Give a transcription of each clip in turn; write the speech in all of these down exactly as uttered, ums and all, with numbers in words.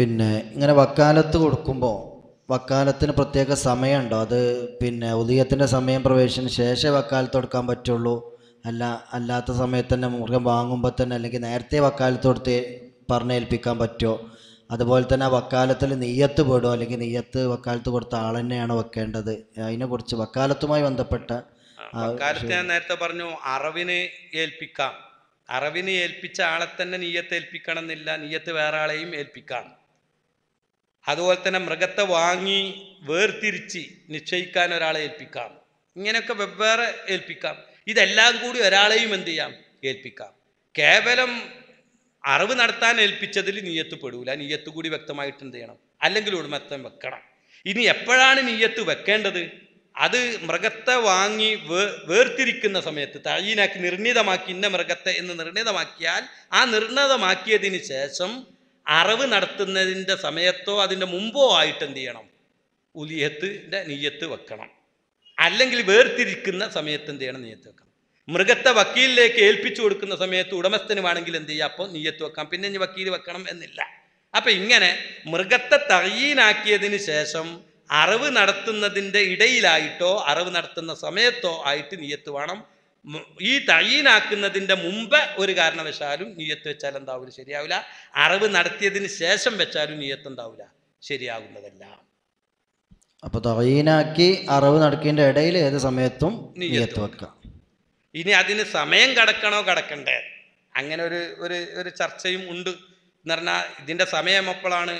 പിന്നെ ഇങ്ങനെ വക്കാലത്ത് കൊടുക്കുമ്പോൾ വക്കാലത്തിന് പ്രത്യേക സമയമുണ്ടോ? അത് പിന്നെ ഉദയത്തിൻ്റെ സമയം പ്രവേശിച്ചതിന് ശേഷം വക്കാലത്ത് കൊടുക്കാൻ പറ്റുള്ളൂ, അല്ല അല്ലാത്ത സമയത്ത് തന്നെ മൃഗം വാങ്ങുമ്പോൾ തന്നെ അല്ലെങ്കിൽ നേരത്തെ വക്കാലത്ത് കൊടുത്ത് പറഞ്ഞേൽപ്പിക്കാൻ പറ്റുമോ? അതുപോലെ തന്നെ ആ വക്കാലത്തിൽ നെയ്യത്ത് പെടുമോ, അല്ലെങ്കിൽ നെയ്യത്ത് വക്കാലത്ത് കൊടുത്ത ആൾ തന്നെയാണ് വെക്കേണ്ടത്? അതിനെക്കുറിച്ച് വക്കാലത്തുമായി ബന്ധപ്പെട്ട വക്കാലത്ത് ഞാൻ നേരത്തെ പറഞ്ഞു അറവിന് ഏൽപ്പിക്കാം. അറവിന് ഏൽപ്പിച്ച ആളെ തന്നെ നെയ്യത്ത് ഏൽപ്പിക്കണം എന്നില്ല, നെയ്യത്ത് വേറെ ആളെയും ഏൽപ്പിക്കാം. അതുപോലെ തന്നെ മൃഗത്തെ വാങ്ങി വേർതിരിച്ച് നിശ്ചയിക്കാൻ ഒരാളെ ഏൽപ്പിക്കാം. ഇങ്ങനെയൊക്കെ വെവ്വേറെ ഏൽപ്പിക്കാം. ഇതെല്ലാം കൂടി ഒരാളെയും എന്ത് ചെയ്യാം, ഏൽപ്പിക്കാം. കേവലം അറിവ് നടത്താൻ ഏൽപ്പിച്ചതിൽ നിയ്യത്ത് പെടൂല, നിയ്യത്ത് കൂടി വ്യക്തമായിട്ട് എന്ത് ചെയ്യണം, അല്ലെങ്കിൽ ഉടമസ്ഥൻ വെക്കണം. ഇനി എപ്പോഴാണ് നിയ്യത്ത് വെക്കേണ്ടത്? അത് മൃഗത്തെ വാങ്ങി വേ വേർതിരിക്കുന്ന സമയത്ത് തഈനാക്കി നിർണിതമാക്കി ഇന്ന മൃഗത്തെ എന്ന് നിർണിതമാക്കിയാൽ ആ നിർണിതമാക്കിയതിന് ശേഷം അറിവ് നടത്തുന്നതിൻ്റെ സമയത്തോ അതിൻ്റെ മുമ്പോ ആയിട്ട് എന്ത് ചെയ്യണം, ഉലിയത്തിൻ്റെ നിയ്യത്ത് വെക്കണം. അല്ലെങ്കിൽ വേർതിരിക്കുന്ന സമയത്ത് എന്ത് ചെയ്യണം, നിയ്യത്ത് വെക്കണം. മൃഗത്തെ വക്കീലിലേക്ക് ഏൽപ്പിച്ചു കൊടുക്കുന്ന സമയത്ത് ഉടമസ്ഥന് വേണമെങ്കിൽ എന്ത് ചെയ്യുക, അപ്പോൾ നിയ്യത്ത് വെക്കാം. പിന്നെ ഇനി വക്കീൽ വെക്കണം എന്നില്ല. അപ്പം ഇങ്ങനെ മൃഗത്തെ തഈനാക്കിയതിന് ശേഷം അറിവ് നടത്തുന്നതിൻ്റെ ഇടയിലായിട്ടോ അറിവ് നടത്തുന്ന സമയത്തോ ആയിട്ട് നിയ്യത്ത് വേണം. ഈ തഈനാക്കുന്നതിൻ്റെ മുമ്പ് ഒരു കാരണവശാലും നിയ്യത്ത് വെച്ചാൽ എന്താവില്ല, ശരിയാവില്ല. അറിവ് നടത്തിയതിന് ശേഷം വെച്ചാലും നിയ്യത്ത് എന്താവില്ല, ശരിയാകുന്നതല്ല. അപ്പൊ തഈനാക്കി അറിവ് നടക്കേണ്ട ഇടയിൽ ഏത് സമയത്തും നിയ്യത്ത് വെക്കാം. ഇനി അതിന് സമയം കടക്കണോ കടക്കണ്ടേ, അങ്ങനെ ഒരു ഒരു ഒരു ചർച്ചയും ഉണ്ട്. എന്ന് പറഞ്ഞാൽ ഇതിൻ്റെ സമയം എപ്പോഴാണ്?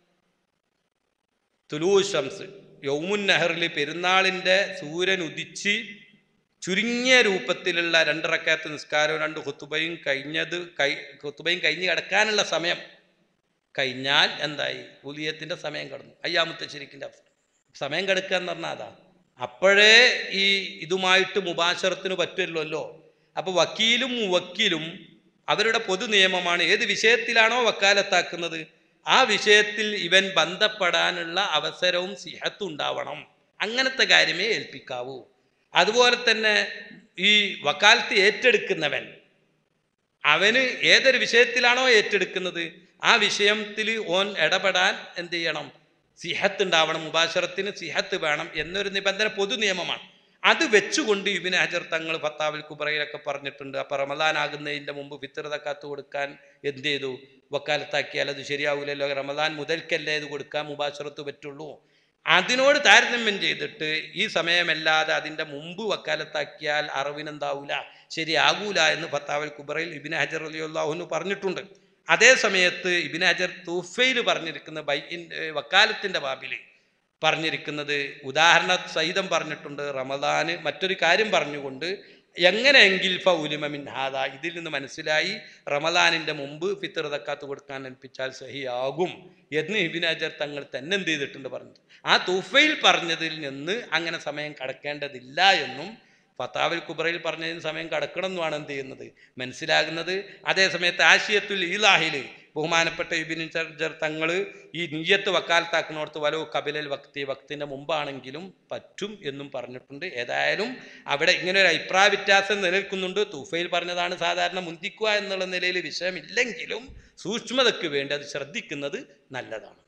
തുലൂ ശംസ് യൗമുൻ നഹറിൽ പെരുന്നാളിൻ്റെ സൂര്യൻ ഉദിച്ച് ചുരുങ്ങിയ രൂപത്തിലുള്ള രണ്ട് റക്അത്ത് നിസ്കാരവും രണ്ട് ഖുതുബയും കഴിഞ്ഞത് കൈ ഖുതുബയും കഴിഞ്ഞ് കിടക്കാനുള്ള സമയം കഴിഞ്ഞാൽ എന്തായി, ഉലിയത്തിൻ്റെ സമയം കടന്നു. അയ്യാമുത്ത ശരിക്കിൻ്റെ സമയം കിടക്കുക എന്ന് പറഞ്ഞാൽ അതാ. അപ്പോഴേ ഈ ഇതുമായിട്ട് മുബാശറത്തിന് പറ്റുമല്ലോ. അപ്പോൾ വക്കീലും മുവക്കീലും അവരുടെ പൊതു നിയമമാണ്, ഏത് വിഷയത്തിലാണോ വക്കാലത്താക്കുന്നത് ആ വിഷയത്തിൽ ഇവൻ ബന്ധപ്പെടാനുള്ള അവസരവും സിഹത്തും ഉണ്ടാവണം. അങ്ങനത്തെ കാര്യമേ ഏൽപ്പിക്കാവൂ. അതുപോലെ തന്നെ ഈ വക്കാലത്ത് ഏറ്റെടുക്കുന്നവൻ അവന് ഏതൊരു വിഷയത്തിലാണോ ഏറ്റെടുക്കുന്നത് ആ വിഷയത്തിൽ ഓൻ ഇടപെടാൻ എന്ത് ചെയ്യണം, സിഹത്ത് ഉണ്ടാവണം. മുബാശറത്തിന് സിഹത്ത് വേണം എന്നൊരു നിബന്ധന പൊതു നിയമമാണ്. അത് വെച്ചുകൊണ്ട് ഇബ്നു ഹജർ തങ്ങൾ ഫത്താവുൽ കുബ്രയിലൊക്കെ പറഞ്ഞിട്ടുണ്ട്. അപ്പം റമദാൻ ആകുന്നതിൻ്റെ മുമ്പ് ഫിത്ർ സക്കാത്ത് കൊടുക്കാൻ എന്ത് ചെയ്തു, വക്കാലത്താക്കിയാൽ അത് ശരിയാവില്ലല്ലോ. റമദാൻ മുതൽക്കല്ലേ ഇത് കൊടുക്കാൻ മുബാശറത്ത് പറ്റുള്ളൂ. അതിനോട് താരതമ്യം ചെയ്തിട്ട് ഈ സമയമല്ലാതെ അതിൻ്റെ മുമ്പ് വക്കാലത്താക്കിയാൽ അറിവിനെന്താവൂല, ശരിയാകൂല എന്ന് ഫത്താവുൽ കുബ്രയിൽ ഇബ്നു ഹജർ റളിയല്ലാഹു അൻഹു പറഞ്ഞിട്ടുണ്ട്. അതേ സമയത്ത് ഇബ്നു ഹജർ തൂഫയിൽ പറഞ്ഞിരിക്കുന്ന ബൈ വക്കാലത്തിൻ്റെ ബാബിൽ പറഞ്ഞിരിക്കുന്നത് ഉദാഹരണ സഹിതം പറഞ്ഞിട്ടുണ്ട്. റമദാന് മറ്റൊരു കാര്യം പറഞ്ഞുകൊണ്ട് എങ്ങനെയെങ്കിൽ ഫൗലിമ മിൻ ഹാദാ, ഇതിൽ നിന്ന് മനസ്സിലായി റമദാനിൻ്റെ മുമ്പ് ഫിത്ർ സക്കാത്ത് കൊടുക്കാൻ ഏൽപ്പിച്ചാൽ സഹിയാകും എന്ന് ഇബ്നു ഹജർ തങ്ങൾ തന്നെ എന്ത് ചെയ്തിട്ടുണ്ട്, പറഞ്ഞത്. ആ തൂഫയിൽ പറഞ്ഞതിൽ നിന്ന് അങ്ങനെ സമയം കടക്കേണ്ടതില്ല എന്നും ഫത്താവുൽ കുബ്രയിൽ പറഞ്ഞതിന് സമയം കടക്കണം എന്നുമാണ് എന്ത് ചെയ്യുന്നത്, മനസ്സിലാകുന്നത്. അതേസമയത്ത് ആശിയത്തുൽ ഈലാഹിൽ ബഹുമാനപ്പെട്ട ഇബ്നു ഹജർ തങ്ങൾ ഈ നിയ്യത്ത് വക്കാലത്താക്കുന്നിടത്ത് വലോ കബിലൽ വക്തി, വക്തിൻ്റെ മുമ്പാണെങ്കിലും പറ്റും എന്നും പറഞ്ഞിട്ടുണ്ട്. ഏതായാലും അവിടെ ഇങ്ങനെ ഒരു അഭിപ്രായ വ്യത്യാസം നിലനിൽക്കുന്നുണ്ട്. തൂഫയിൽ പറഞ്ഞതാണ് സാധാരണ മുന്തിക്കുക എന്നുള്ള നിലയിൽ വിഷയമില്ലെങ്കിലും സൂക്ഷ്മതയ്ക്ക് വേണ്ടി അത് ശ്രദ്ധിക്കുന്നത് നല്ലതാണ്.